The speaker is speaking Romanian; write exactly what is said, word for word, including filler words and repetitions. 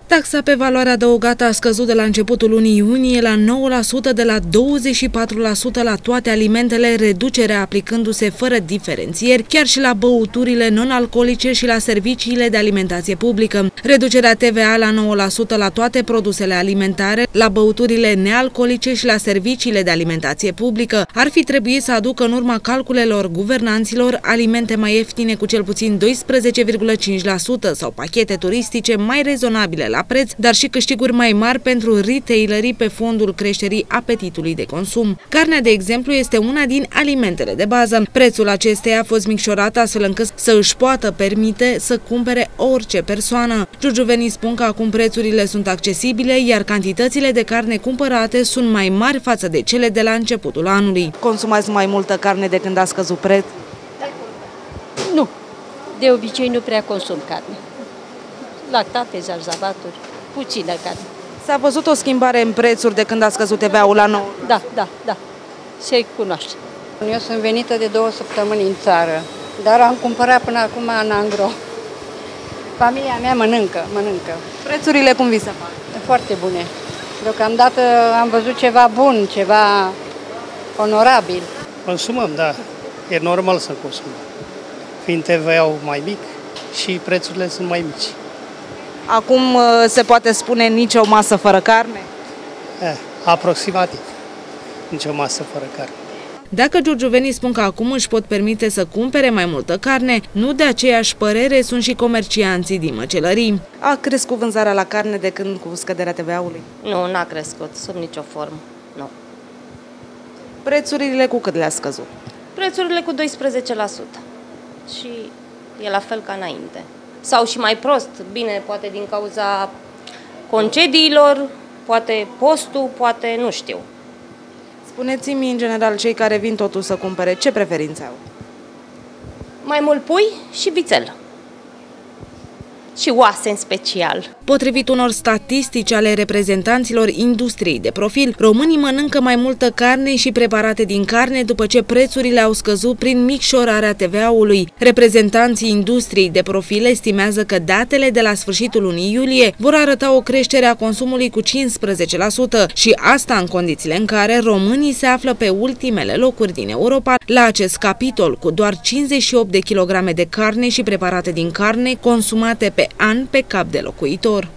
Taxa pe valoare adăugată a scăzut de la începutul lunii iunie la nouă la sută de la douăzeci și patru la sută la toate alimentele, reducerea aplicându-se fără diferențieri, chiar și la băuturile non-alcoolice și la serviciile de alimentație publică. Reducerea T V A la nouă la sută la toate produsele alimentare, la băuturile nealcoolice și la serviciile de alimentație publică ar fi trebuit să aducă în urma calculelor guvernanților alimente mai ieftine cu cel puțin doisprezece virgulă cinci la sută sau pachete turistice mai rezonabile la preț, dar și câștiguri mai mari pentru retailerii pe fondul creșterii apetitului de consum. Carnea, de exemplu, este una din alimentele de bază. Prețul acesteia a fost micșorat astfel încât să își poată permite să cumpere orice persoană. Giurgiuvenii spun că acum prețurile sunt accesibile, iar cantitățile de carne cumpărate sunt mai mari față de cele de la începutul anului. Consumați mai multă carne de când a scăzut preț? Nu. De obicei nu prea consum carne. Lactate, zarzavaturi, puțină carne. S-a văzut o schimbare în prețuri de când a scăzut T V A-ul la nouă? Da, da, da. Se cunoaște. Eu sunt venită de două săptămâni în țară, dar am cumpărat până acum în angro. Familia mea mănâncă, mănâncă. Prețurile cum vi se fac? Foarte bune. Deocamdată am văzut ceva bun, ceva onorabil. Consumăm, da. E normal să consumăm. Fiind T V A-ul mai mic și prețurile sunt mai mici. Acum se poate spune nicio masă fără carne? Eh, aproximativ. Nicio masă fără carne. Dacă giurgiuvenii spun că acum își pot permite să cumpere mai multă carne, nu de aceeași părere sunt și comercianții din măcelării. A crescut vânzarea la carne de când cu scăderea T V A-ului? Nu, n-a crescut, sub nicio formă, nu. Prețurile cu cât le-a scăzut? Prețurile cu doisprezece la sută și e la fel ca înainte. Sau și mai prost, bine, poate din cauza concediilor, poate postul, poate nu știu. Spuneți-mi, în general, cei care vin totuși să cumpere, ce preferințe au? Mai mult pui și vițel. Și oase în special. Potrivit unor statistici ale reprezentanților industriei de profil, românii mănâncă mai multă carne și preparate din carne după ce prețurile au scăzut prin micșorarea T V A-ului. Reprezentanții industriei de profil estimează că datele de la sfârșitul lunii iulie vor arăta o creștere a consumului cu cincisprezece la sută și asta în condițiile în care românii se află pe ultimele locuri din Europa la acest capitol, cu doar cincizeci și opt de kilograme de carne și preparate din carne consumate pe an pe cap de locuitor.